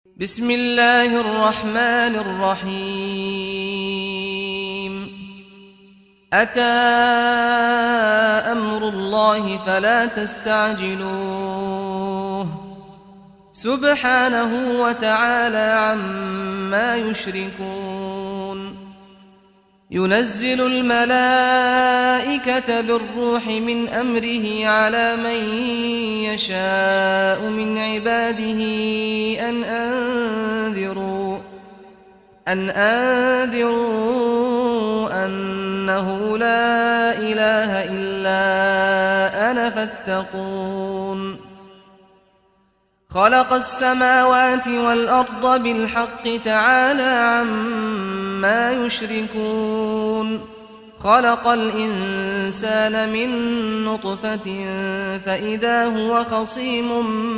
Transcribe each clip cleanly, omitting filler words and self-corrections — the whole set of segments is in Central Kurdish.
بسم الله الرحمن الرحيم أتى أمر الله فلا تستعجلوه سبحانه وتعالى عما يشركون ينزل الملائكة بالروح من أمره على من يشاء من عباده أن أنذروا أنه لا إله إلا أنا فاتقون خلق السماوات والأرض بالحق تعالى عما يشركون خلق الإنسان من نطفة فإذا هو خصيم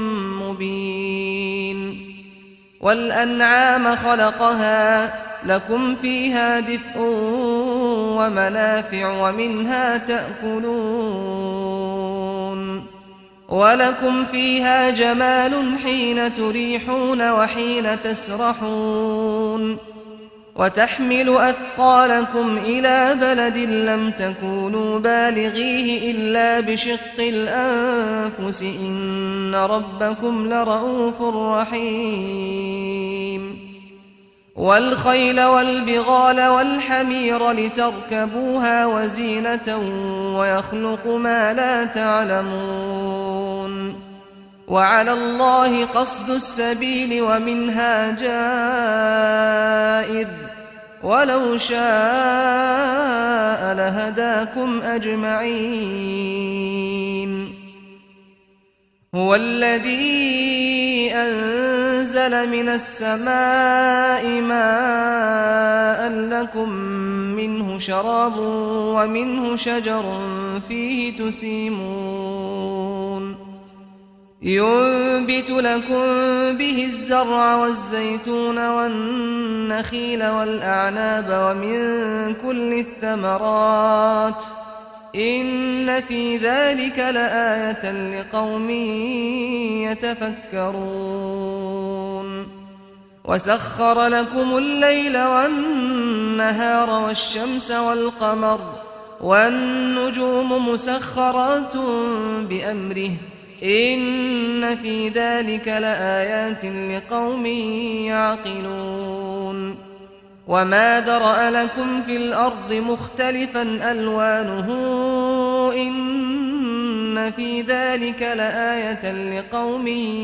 مبين والأنعام خلقها لكم فيها دفء ومنافع ومنها تأكلون ولكم فيها جمال حين تريحون وحين تسرحون وتحمل أثقالكم إلى بلد لم تكونوا بالغيه إلا بشق الأنفس إن ربكم لرؤوف رحيم والخيل والبغال والحمير لتركبوها وزينة ويخلق ما لا تعلمون وعلى الله قصد السبيل ومنها جائر ولو شاء لهداكم أجمعين هو الذي أنزل من السماء ماء لكم منه شراب ومنه شجر فيه تسيمون ينبت لكم به الزرع والزيتون والنخيل والأعناب ومن كل الثمرات إن في ذلك لآية لقوم يتفكرون وسخر لكم الليل والنهار والشمس والقمر والنجوم مسخرات بأمره إن في ذلك لآيات لقوم يعقلون وما ذرأ لكم في الأرض مختلفا ألوانه إن في ذلك لآية لقوم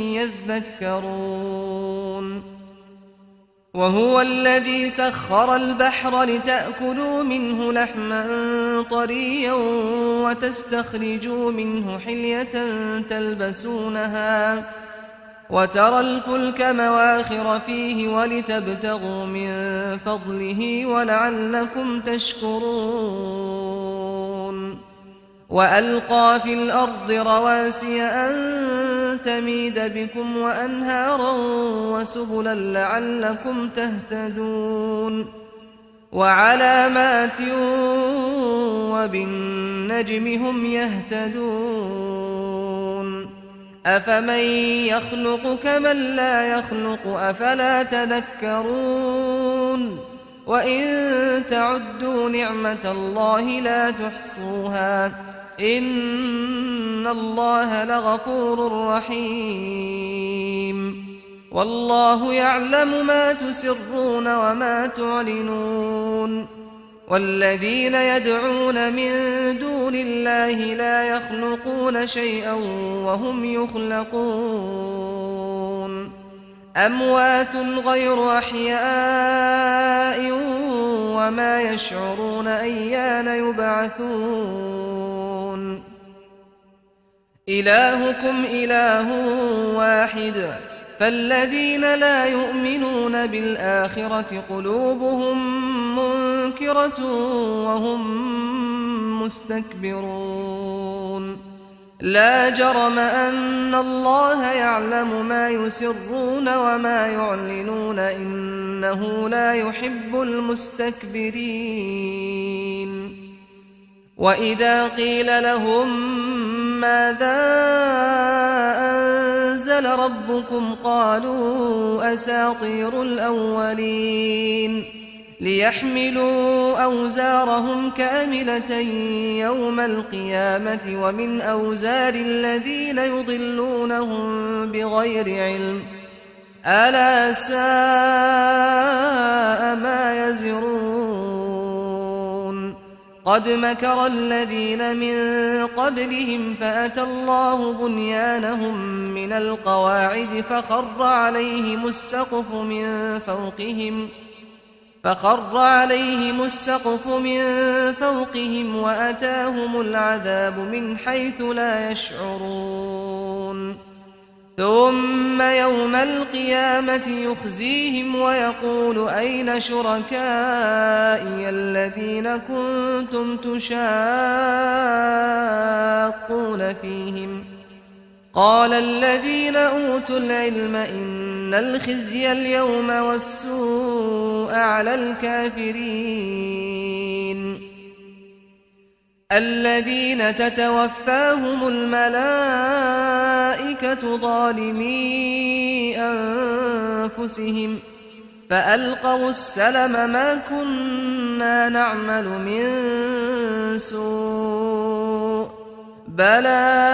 يذكرون وهو الذي سخر البحر لتأكلوا منه لحما طريا وتستخرجوا منه حلية تلبسونها وترى الفلك مواخر فيه ولتبتغوا من فضله ولعلكم تشكرون وألقى في الأرض رواسي أن تميد بكم وأنهارا وسبلا لعلكم تهتدون وعلامات وبالنجم هم يهتدون أفمن يخلق كمن لا يخلق أفلا تذكرون وإن تعدوا نعمة الله لا تحصوها إن الله لغفور رحيم والله يعلم ما تسرون وما تعلنون والذين يدعون من دون الله لا يخلقون شيئا وهم يخلقون أموات غير أحياء وما يشعرون أيان يبعثون إلهكم إله واحد فالذين لا يؤمنون بالآخرة قلوبهم منكرة وهم مستكبرون لا جرم أن الله يعلم ما يسرون وما يعلنون إنه لا يحب المستكبرين وإذا قيل لهم ماذا أنزل أنزل ربكم قالوا أساطير الأولين ليحملوا أوزارهم كاملة يوم القيامة ومن أوزار الذين يضلونهم بغير علم ألا ساء ما يزرون قد مكر الذين من قبلهم فأتى الله بنيانهم من القواعد فخر عليهم السقف من فوقهم وأتاهم العذاب من حيث لا يشعرون ثم يوم القيامة يخزيهم ويقول أين شركائي الذين كنتم تشاقون فيهم قال الذين أوتوا العلم إن الخزي اليوم والسوء على الكافرين الذين تتوفاهم الملائكة ظالمي أنفسهم فألقوا السلم ما كنا نعمل من سوء بلى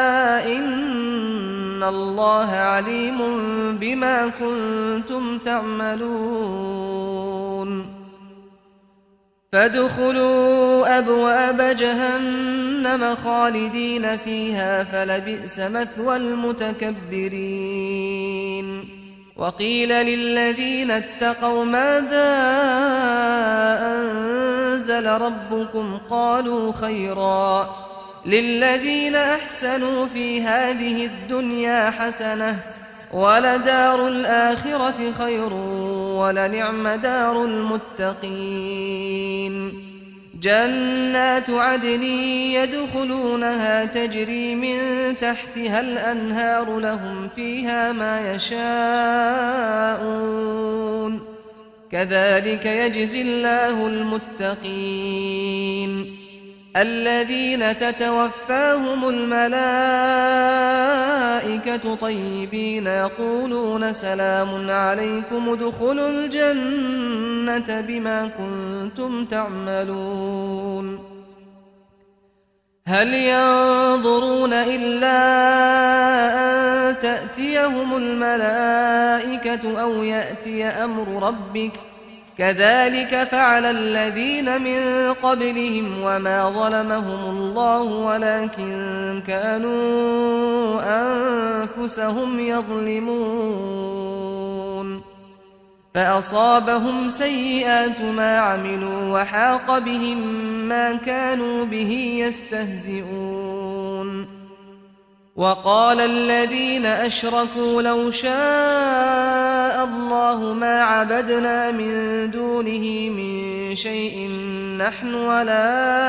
إن الله عليم بما كنتم تعملون فادخلوا أبواب جهنم خالدين فيها فلبئس مثوى المتكبرين وقيل للذين اتقوا ماذا أنزل ربكم قالوا خيرا للذين أحسنوا في هذه الدنيا حسنة ولدار الآخرة خير ولنعم دار المتقين جنات عدن يدخلونها تجري من تحتها الأنهار لهم فيها ما يشاءون كذلك يجزي الله المتقين الذين تتوفاهم الملائكة طيبين يقولون سلام عليكم ادخلوا الجنة بما كنتم تعملون هل ينظرون إلا أن تأتيهم الملائكة أو يأتي أمر ربك كذلك فعل الذين من قبلهم وما ظلمهم الله ولكن كانوا أنفسهم يظلمون فأصابهم سيئات ما عملوا وحاق بهم ما كانوا به يستهزئون وقال الذين أشركوا لو شاء الله ما عبدنا من دونه من شيء نحن ولا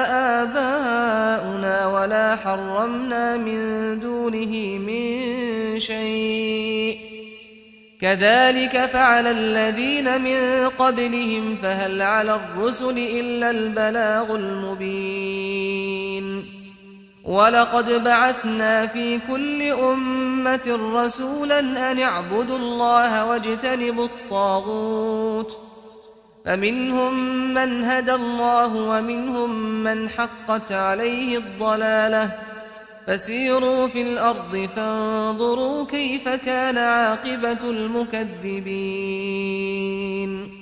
آباؤنا ولا حرمنا من دونه من شيء كذلك فعل الذين من قبلهم فهل على الرسل إلا البلاغ المبين ولقد بعثنا في كل أمة رسولا أن اعبدوا الله واجتنبوا الطاغوت فمنهم من هدى الله ومنهم من حقت عليه الضلالة فسيروا في الأرض فانظروا كيف كان عاقبة المكذبين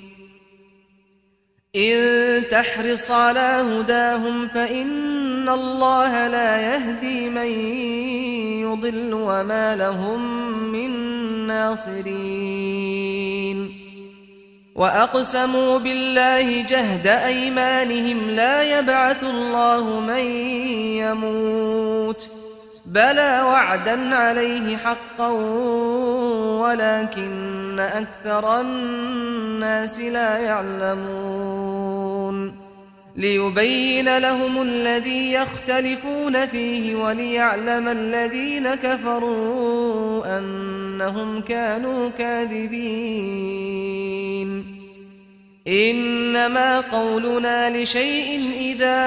إن تحرص على هداهم فإن الله لا يهدي من يضل وما لهم من ناصرين وأقسموا بالله جهد أيمانهم لا يبعث الله من يموت بلى وعدا عليه حقا ولكن أكثر الناس لا يعلمون ليبين لهم الذي يختلفون فيه وليعلم الذين كفروا أنهم كانوا كاذبين إنما قولنا لشيء إذا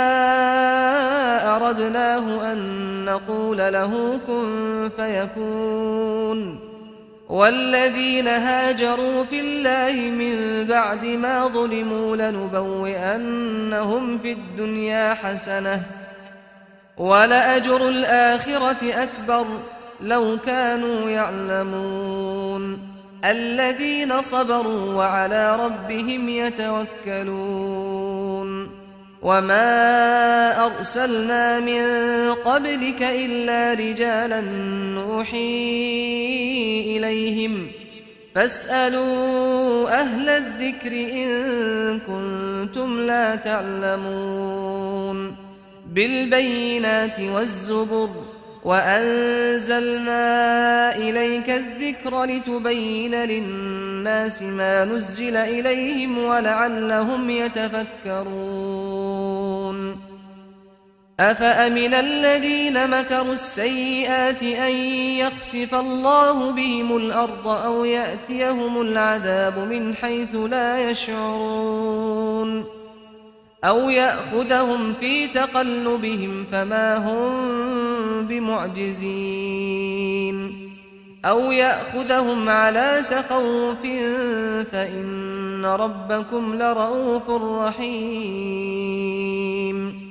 أردناه أن نقول له كن فيكون والذين هاجروا في الله من بعد ما ظلموا لنبوئنهم في الدنيا حسنة ولأجر الآخرة أكبر لو كانوا يعلمون الذين صبروا وعلى ربهم يتوكلون وما أرسلنا من قبلك إلا رجالا نوحي إليهم فاسألوا أهل الذكر إن كنتم لا تعلمون بالبينات والزبر وأنزلنا إليك الذكر لتبين للناس ما نزل إليهم ولعلهم يتفكرون أفأمن الذين مكروا السيئات أن يخسف الله بهم الأرض أو يأتيهم العذاب من حيث لا يشعرون أو يأخذهم في تقلبهم فما هم بمعجزين أو يأخذهم على تخوف فإن ربكم لرؤوف رحيم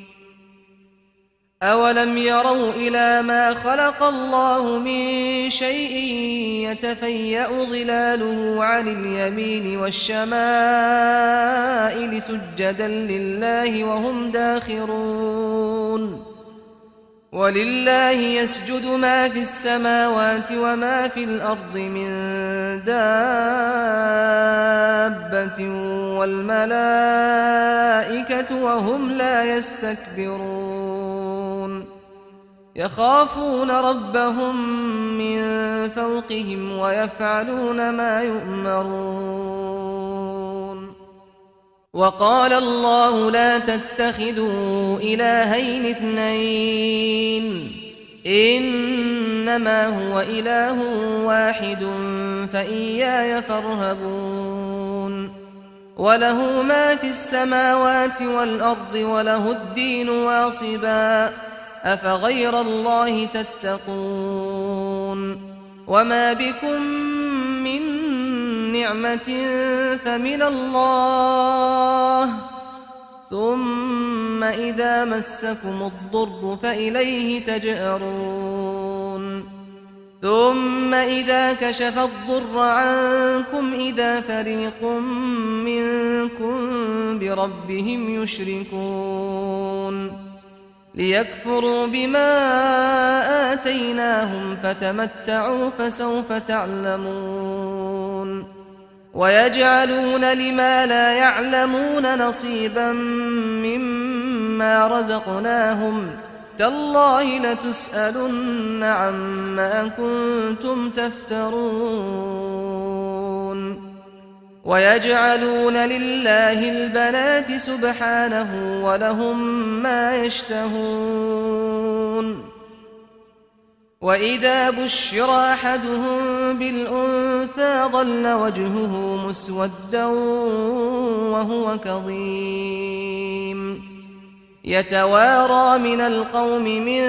أولم يروا إلى ما خلق الله من شيء يتفيأ ظلاله عن اليمين والشمائل سجدا لله وهم داخرون ولله يسجد ما في السماوات وما في الأرض من دابة والملائكة وهم لا يستكبرون يخافون ربهم من فوقهم ويفعلون ما يؤمرون وقال الله لا تتخذوا إلهين اثنين إنما هو إله واحد فإياي فارهبون وله ما في السماوات والأرض وله الدين واصبا أفغير الله تتقون وما بكم من نعمة فمن الله ثم إذا مسكم الضر فإليه تجأرون ثم إذا كشف الضر عنكم إذا فريق منكم بربهم يشركون ليكفروا بما آتيناهم فتمتعوا فسوف تعلمون ويجعلون لما لا يعلمون نصيبا مما رزقناهم تالله لتسألن عما كنتم تفترون ويجعلون لله البنات سبحانه ولهم ما يشتهون وإذا بشر أحدهم بالأنثى ظل وجهه مسودا وهو كظيم يتوارى من القوم من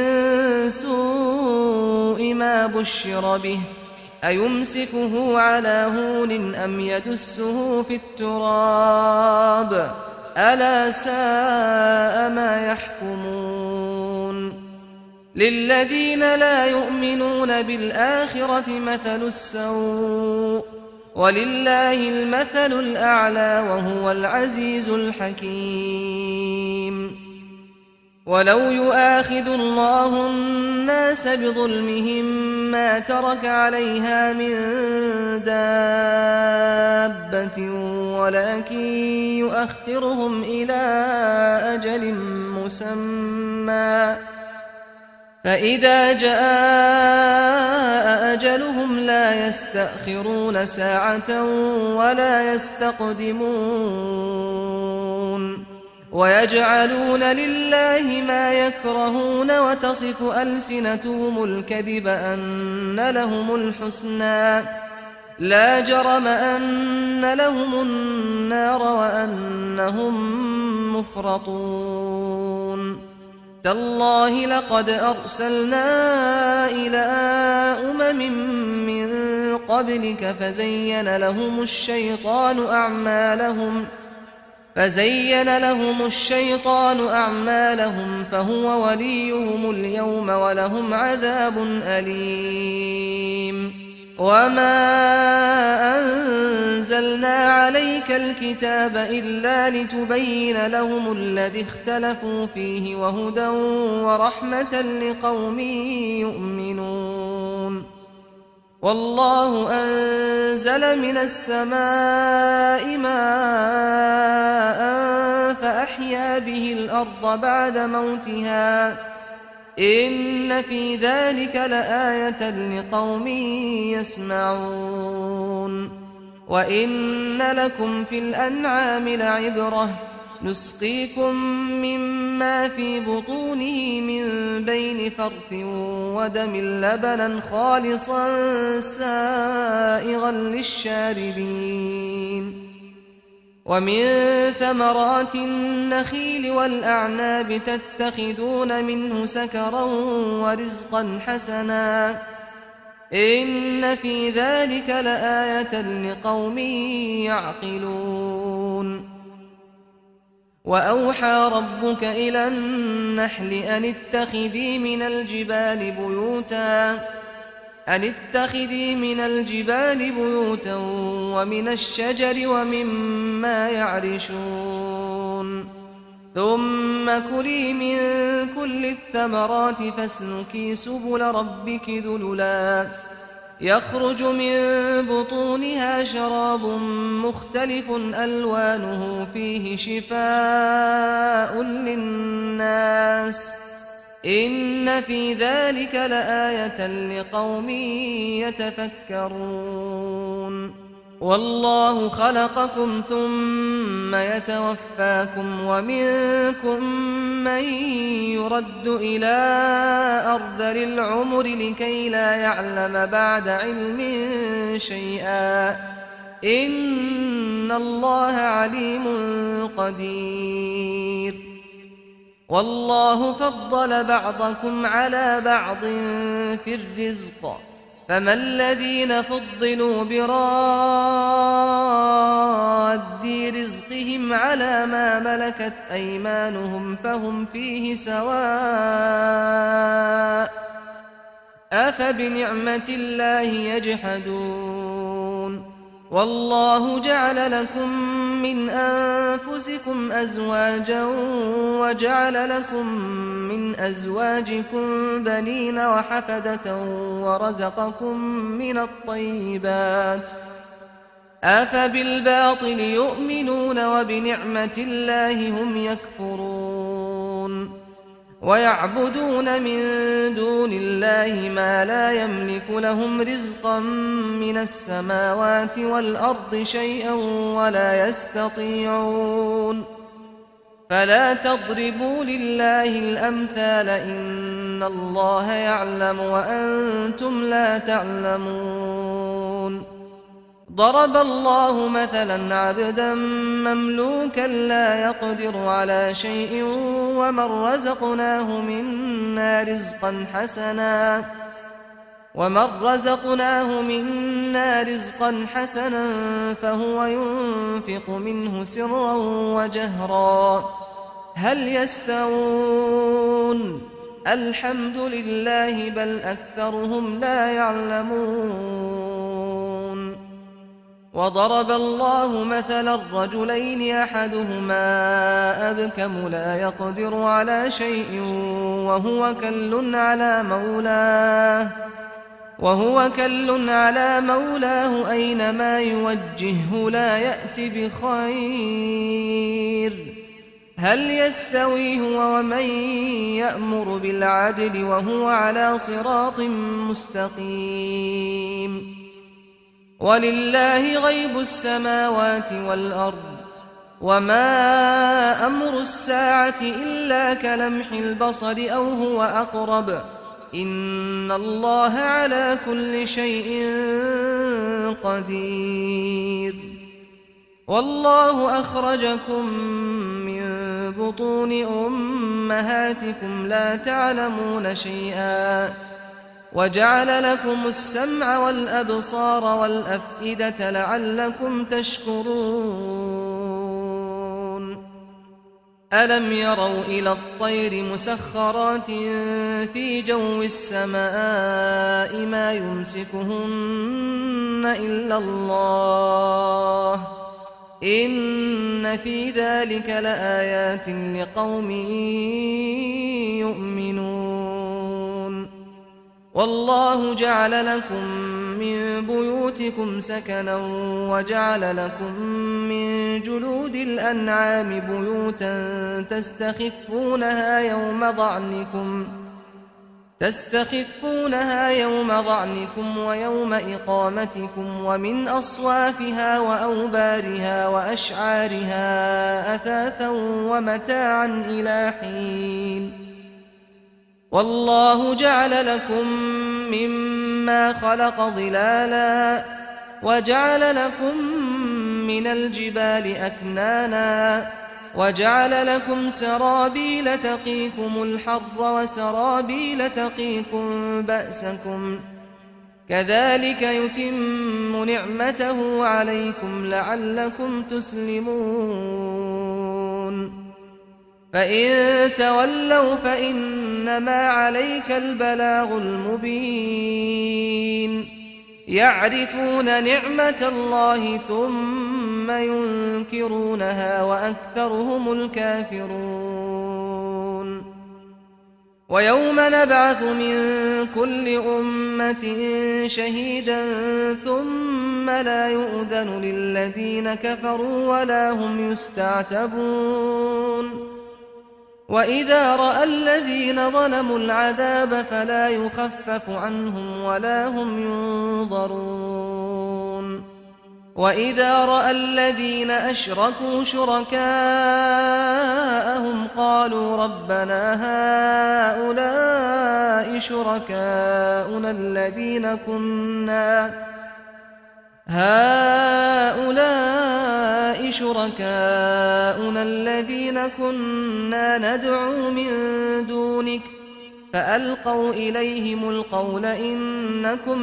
سوء ما بشر به أيمسكه على هون أم يدسه في التراب ألا ساء ما يحكمون للذين لا يؤمنون بالآخرة مثل السوء ولله المثل الأعلى وهو العزيز الحكيم ولو يؤاخذ الله الناس بظلمهم ما ترك عليها من دابة ولكن يؤخرهم إلى أجل مسمى فإذا جاء أجلهم لا يستأخرون ساعة ولا يستقدمون ويجعلون لله ما يكرهون وتصف ألسنتهم الكذب أن لهم الحسنى لا جرم أن لهم النار وأنهم مفرطون تالله لقد أرسلنا إلى من قبلك فزين لهم الشيطان أعمالهم فهو وليهم اليوم ولهم عذاب أليم وما أنزلنا عليك الكتاب إلا لتبين لهم الذي اختلفوا فيه وهدى ورحمة لقوم يؤمنون والله أنزل من السماء ماء فأحيا به الأرض بعد موتها إن في ذلك لآية لقوم يسمعون وإن لكم في الأنعام لعبرة نسقيكم مما في بطونه من بين فرث ودم لبنا خالصا سائغا للشاربين ومن ثمرات النخيل والأعناب تتخذون منه سكرا ورزقا حسنا إن في ذلك لآية لقوم يعقلون وأوحى ربك إلى النحل أن اتخذي من الجبال بيوتا ومن الشجر ومما يعرشون ثم كلي من كل الثمرات فاسلكي سبل ربك ذللا يخرج من بطونها شراب مختلف ألوانه فيه شفاء للناس إن في ذلك لآية لقوم يتفكرون والله خلقكم ثم يتوفاكم ومنكم من يرد إلى أرذل العمر لكي لا يعلم بعد علم شيئا إن الله عليم قدير والله فضل بعضكم على بعض في الرزق فما الذين فضلوا براد رزقهم على ما ملكت أيمانهم فهم فيه سواء أفبنعمة الله يجحدون والله جعل لكم من أنفسكم أزواجا وجعل لكم من أزواجكم بنين وحفدة ورزقكم من الطيبات أفبالباطل يؤمنون وبنعمة الله هم يكفرون ويعبدون من دون الله ما لا يملك لهم رزقا من السماوات والأرض شيئا ولا يستطيعون فلا تضربوا لله الأمثال إن الله يعلم وأنتم لا تعلمون ضرب الله مثلا عبدا مملوكا لا يقدر على شيء ومن رزقناه منا رزقا حسنا فهو ينفق منه سرا وجهرا هل يستوون الحمد لله بل أكثرهم لا يعلمون وضرب الله مثلا رجلين أحدهما أبكم لا يقدر على شيء وهو كل على مولاه أينما يوجهه لا يأتي بخير هل يستوي هو ومن يأمر بالعدل وهو على صراط مستقيم ولله غيب السماوات والأرض وما أمر الساعة إلا كلمح البصر أو هو أقرب إن الله على كل شيء قدير. والله أخرجكم من بطون أمهاتكم لا تعلمون شيئا وجعل لكم السمع والأبصار والأفئدة لعلكم تشكرون. ألم يروا إلى الطير مسخرات في جو السماء ما يمسكهن إلا الله إن في ذلك لآيات لقوم يؤمنون. والله جعل لكم من بيوتكم سكنا وجعل لكم من جلود الأنعام بيوتا تستخفونها يوم ضعنكم ويوم إقامتكم ومن أصوافها وأوبارها وأشعارها أثاثا ومتاعا إلى حين. والله جعل لكم مما خلق ظلالا وجعل لكم من الجبال أكنانا وجعل لكم سرابيل تقيكم الحر وسرابيل تقيكم بأسكم كذلك يتم نعمته عليكم لعلكم تسلمون. فإن تولوا فإنما عليك البلاغ المبين. يعرفون نعمة الله ثم ينكرونها وأكثرهم الكافرون. ويوم نبعث من كل أمة شهيدا ثم لا يؤذن للذين كفروا ولا هم يستعتبون. وإذا رأى الذين ظلموا العذاب فلا يخفف عنهم ولا هم ينظرون. وإذا رأى الذين أشركوا شركاءهم قالوا ربنا هؤلاء شركاؤنا الذين كنا ندعو من دونك فألقوا إليهم القول إنكم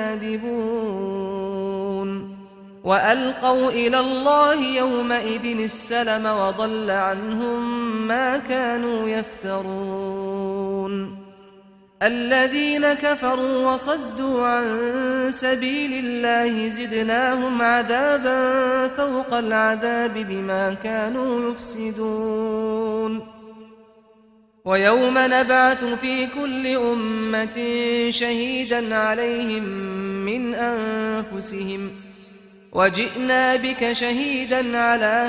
لكاذبون. وألقوا إلى الله يومئذ السلم وضل عنهم ما كانوا يفترون. الذين كفروا وصدوا عن سبيل الله زدناهم عذابا فوق العذاب بما كانوا يفسدون. ويوم نبعث في كل أمة شهيدا عليهم من أنفسهم وجئنا بك شهيدا على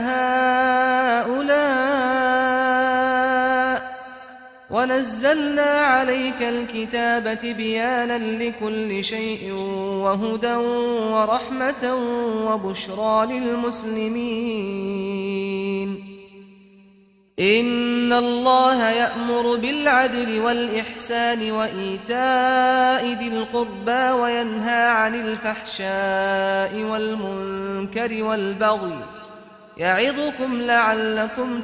هؤلاء ونزلنا عليك الكتاب تبيانا لكل شيء وهدى ورحمة وبشرى للمسلمين. إن الله يأمر بالعدل والإحسان وإيتاء ذي القربى وينهى عن الفحشاء والمنكر والبغي يعظكم لعلكم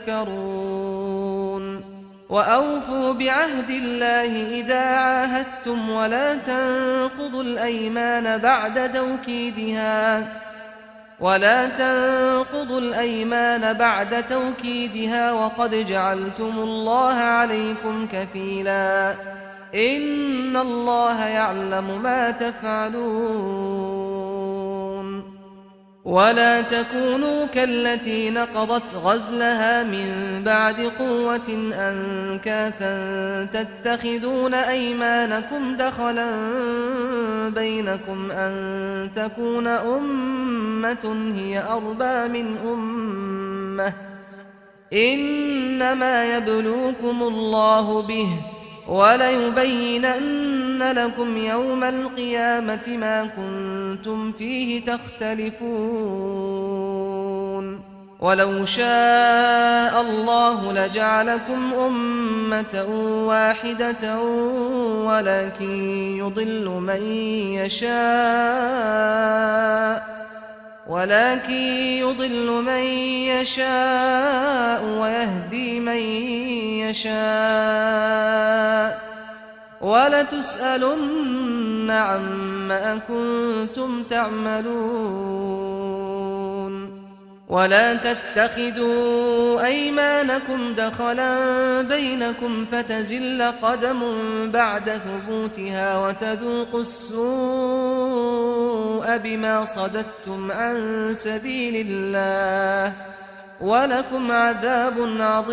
تذكرون. وأوفوا بعهد الله إذا عاهدتم ولا تنقضوا الأيمان بعد توكيدها وقد جعلتم الله عليكم كفيلا إن الله يعلم ما تفعلون. ولا تكونوا كالتي نقضت غزلها من بعد قوة أنكاثا تتخذون أيمانكم دخلا بينكم أن تكون أمة هي أربى من أمة إنما يبلوكم الله به وليبينن لكم يوم القيامة ما كنتم فيه تختلفون. ولو شاء الله لجعلكم أمة واحدة ولكن يضل من يشاء ويهدي من يشاء ولتسألن عما كنتم تعملون ولا تتخذوا أيمانكم دخلا بينكم فتزل قدم بعد ثبوتها وتذوقوا السوء بما صددتم عن سبيل الله ولكم عذاب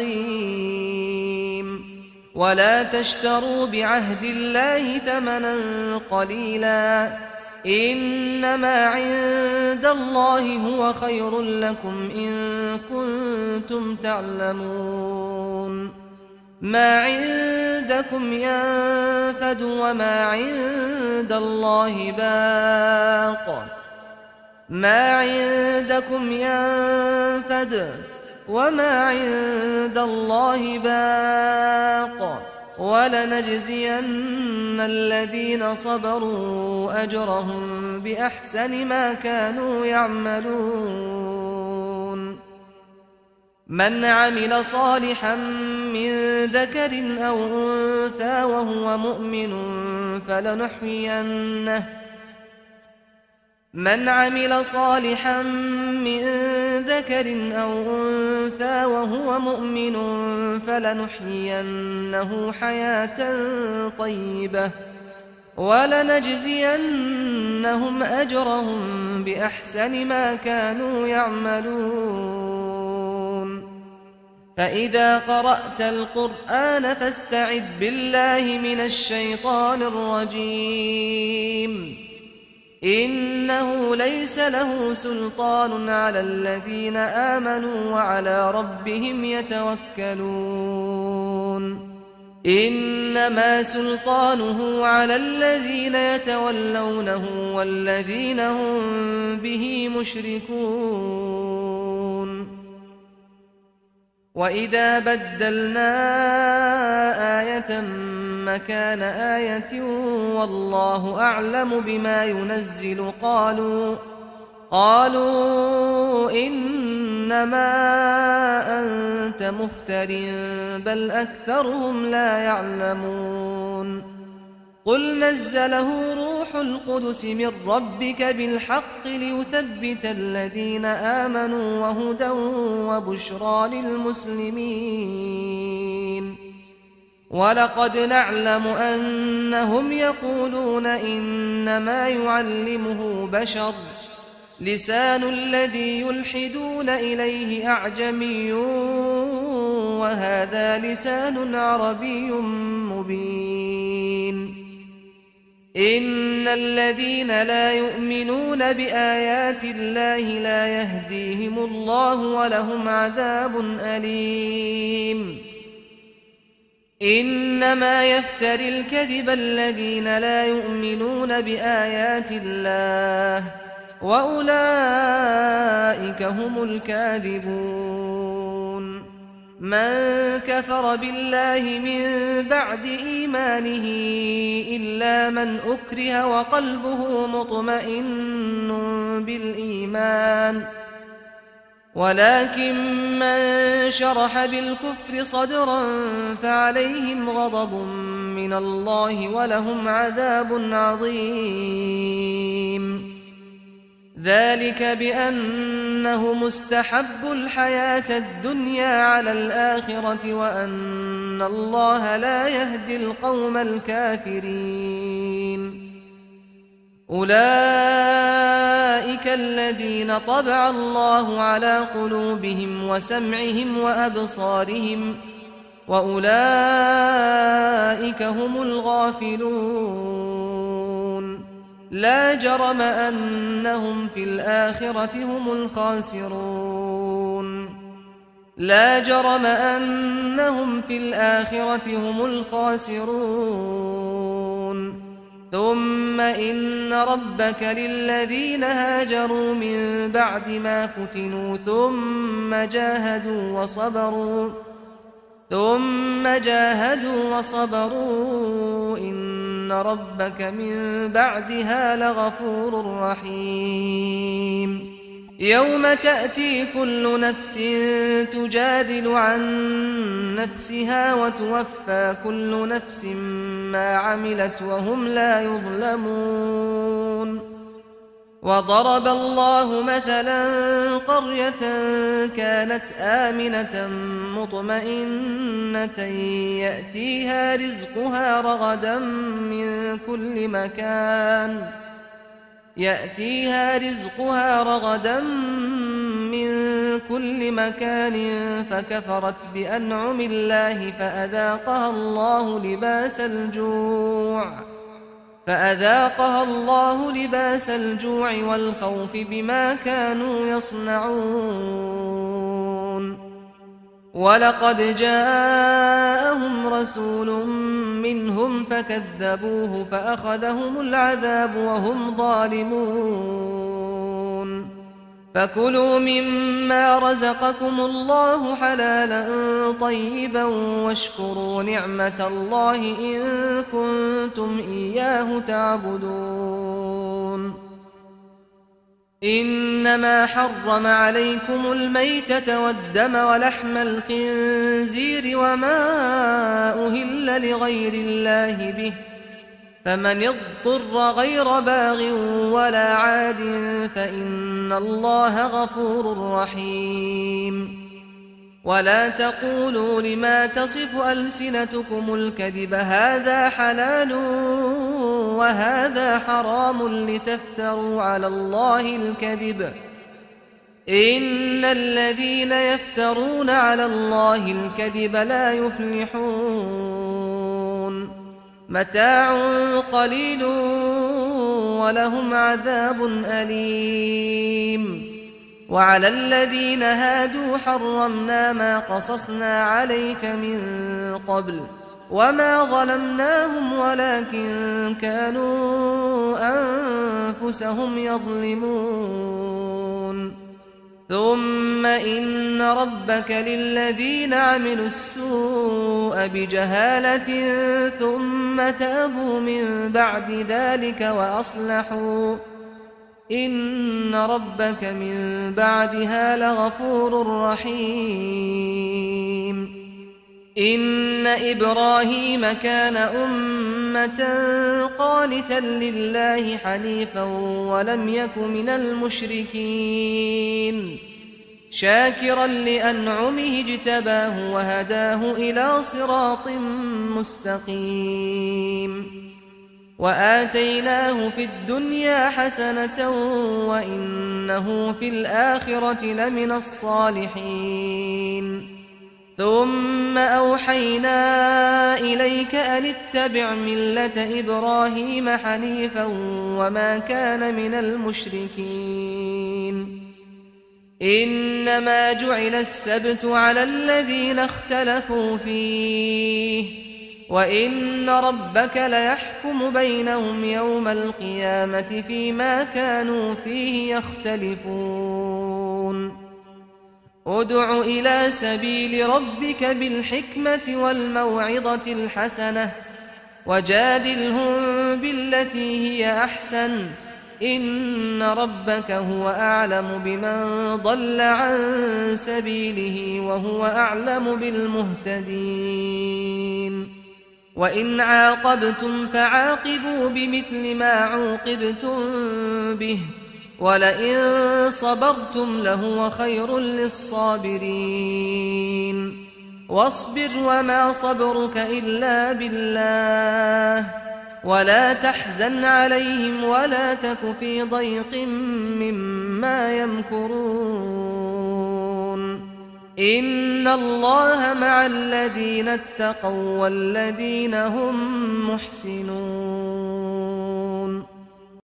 عظيم ولا تشتروا بعهد الله ثمنا قليلا إنما عند الله هو خير لكم إن كنتم تعلمون ما عندكم ينفد وما عند الله باق ما عندكم ينفد وما عند الله باق ولنجزين الذين صبروا أجرهم بأحسن ما كانوا يعملون من عمل صالحا من ذكر أو أنثى وهو مؤمن فلنحيينه حياة طيبة ولنجزينهم أجرهم بأحسن ما كانوا يعملون فإذا قرأت القرآن فاستعذ بالله من الشيطان الرجيم إنه ليس له سلطان على الذين آمنوا وعلى ربهم يتوكلون إنما سلطانه على الذين يتولونه والذين هم به مشركون وإذا بدلنا آية مكان آية والله أعلم بما ينزل قالوا إنما أنت مفتر بل أكثرهم لا يعلمون قل نزله روح القدس من ربك بالحق ليثبت الذين آمنوا وهدى وبشرى للمسلمين ولقد نعلم أنهم يقولون إنما يعلمه بشر لسان الذي يلحدون إليه أعجمي وهذا لسان عربي مبين إن الذين لا يؤمنون بآيات الله لا يهديهم الله ولهم عذاب أليم إنما يفتري الكذب الذين لا يؤمنون بآيات الله وأولئك هم الكاذبون من كفر بالله من بعد إيمانه إلا من أكره وقلبه مطمئن بالإيمان ولكن من شرح بالكفر صدرا فعليهم غضب من الله ولهم عذاب عظيم ذلك بأنه مستحب الحياة الدنيا على الآخرة وأن الله لا يهدي القوم الكافرين أولئك الذين طبع الله على قلوبهم وسمعهم وأبصارهم وأولئك هم الغافلون لا جرم أنهم في الآخرة هم الخاسرون لا جرم أنهم في الآخرة هم الخاسرون ثم إن ربك للذين هاجروا من بعد ما فتنوا ثم جاهدوا وصبروا إن ربك من بعدها لغفور رحيم. يوم تأتي كل نفس تجادل عن نفسها وتوفى كل نفس ما عملت وهم لا يظلمون. وضرب الله مثلا قرية كانت آمنة مطمئنة يأتيها رزقها رغدا من كل مكان فكفرت بأنعم الله فأذاقها الله لباس الجوع والخوف بما كانوا يصنعون. ولقد جاءهم رسول منهم فكذبوه فأخذهم العذاب وهم ظالمون. فكلوا مما رزقكم الله حلالا طيبا واشكروا نعمة الله إن كنتم إياه تعبدون. إنما حرم عليكم الميتة والدم ولحم الخنزير وما أهل لغير الله به فمن اضطر غير باغ ولا عاد فإن الله غفور رحيم. ولا تقولوا لما تصف ألسنتكم الكذب هذا حلال وهذا حرام لتفتروا على الله الكذب إن الذين يفترون على الله الكذب لا يفلحون. متاع قليل ولهم عذاب أليم. وعلى الذين هادوا حرمنا ما قصصنا عليك من قبل وما ظلمناهم ولكن كانوا أنفسهم يظلمون. ثم إن ربك للذين عملوا السوء بجهالة ثم تابوا من بعد ذلك وأصلحوا إن ربك من بعدها لغفور رحيم. إن إبراهيم كان أمة قانتا لله حنيفا ولم يك من المشركين شاكرا لأنعمه اجتباه وهداه إلى صراط مستقيم. وآتيناه في الدنيا حسنة وإنه في الآخرة لمن الصالحين. ثم أوحينا إليك أن اتبع ملة إبراهيم حنيفا وما كان من المشركين. إنما جعل السبت على الذين اختلفوا فيه وإن ربك ليحكم بينهم يوم القيامة فيما كانوا فيه يختلفون. ادع إلى سبيل ربك بالحكمة والموعظة الحسنة وجادلهم بالتي هي أحسن إن ربك هو أعلم بمن ضل عن سبيله وهو أعلم بالمهتدين. وإن عاقبتم فعاقبوا بمثل ما عوقبتم به ولئن صبرتم لهو خير للصابرين. واصبر وما صبرك إلا بالله ولا تحزن عليهم ولا تك في ضيق مما يمكرون. إن الله مع الذين اتقوا والذين هم محسنون.